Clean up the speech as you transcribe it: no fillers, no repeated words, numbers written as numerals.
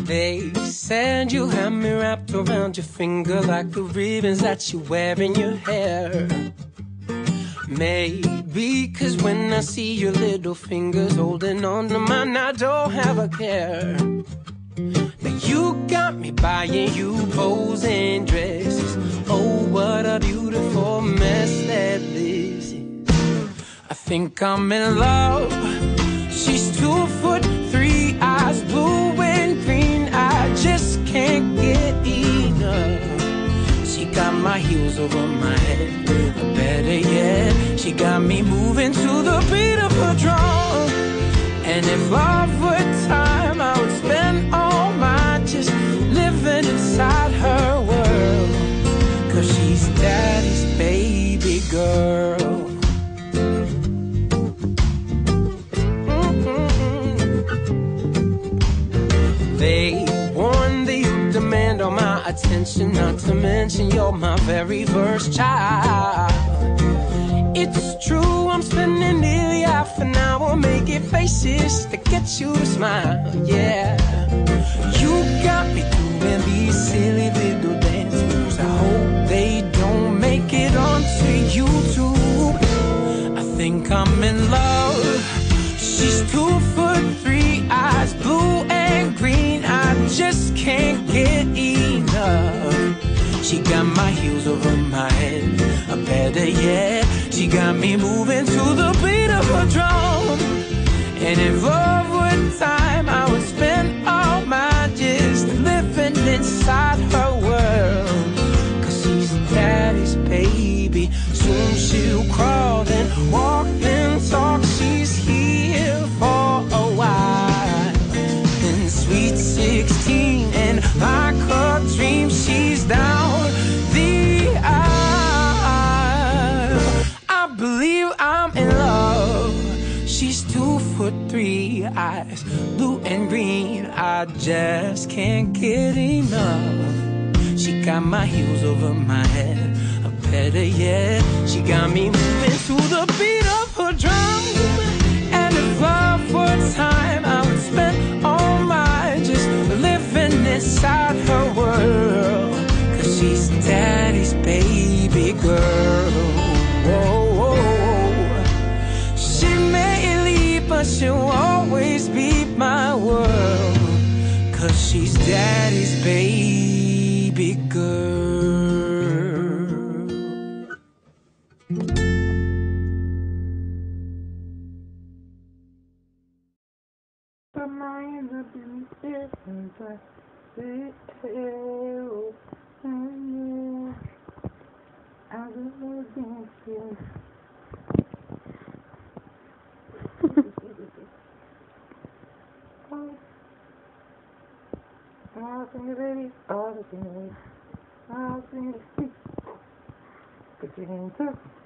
They said you had me wrapped around your finger like the ribbons that you wear in your hair. Maybe 'cause when I see your little fingers holding on to mine, I don't have a care. Now you got me buying you posing dresses. Oh, what a beautiful mess that this is. I think I'm in love. She's 2'3", eyes blue and green. I just can't get enough. She got my heels over my head. Better yet, she got me moving to the beat of her drum. And if love were time, I would spend all mine just living inside her world. 'Cause she's daddy's baby girl. They warn that you demand all my attention, not to mention you're my very first child. It's true, I'm spending nearly half an hour making faces to get you to smile, yeah. You got me doing these silly little dance moves. I hope they don't make it onto YouTube. I think I'm in love. She's 2'3", eyes blue and green. I just can't get enough. She got my heels over my head. Better yet, she got me moving to the beat of her drum. And if love were time, I would spend all mine just living inside her world. 'Cause she's daddy's baby. Soon she'll crawl, then walk, then talk. She's here for a while. Then sweet 16, and like her dream, she's down the aisle. I believe I'm in love. She's 2'3", eyes blue and green. I just can't get enough. She got my heels over my head. Better yet, she got me moving to the beat of her drum. And if love were time, I would spend all mine just living inside her world. 'Cause she's daddy's baby girl. Whoa, whoa. She may leave, but she'll always be my world. 'Cause she's daddy's baby girl. The minds of different as a against I'll sing it, baby. I'll sing it. I'll sing it. Continue to